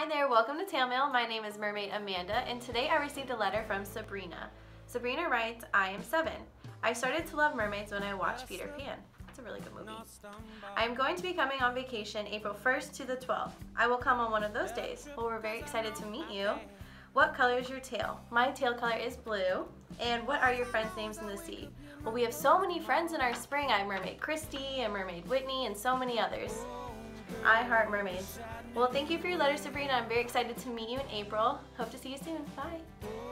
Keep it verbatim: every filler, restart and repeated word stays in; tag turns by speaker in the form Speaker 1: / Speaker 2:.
Speaker 1: Hi there, welcome to Tail Mail. My name is Mermaid Amanda, and today I received a letter from Sabrina. Sabrina writes, I am seven. I started to love mermaids when I watched Peter Pan. It's a really good movie. I am going to be coming on vacation April first to the twelfth. I will come on one of those days. Well, we're very excited to meet you. What color is your tail? My tail color is blue. And what are your friends' names in the sea? Well, we have so many friends in our spring. I have Mermaid Christy and Mermaid Whitney and so many others. I heart mermaids. Well, thank you for your letter, Sabrina. I'm very excited to meet you in April. Hope to see you soon. Bye.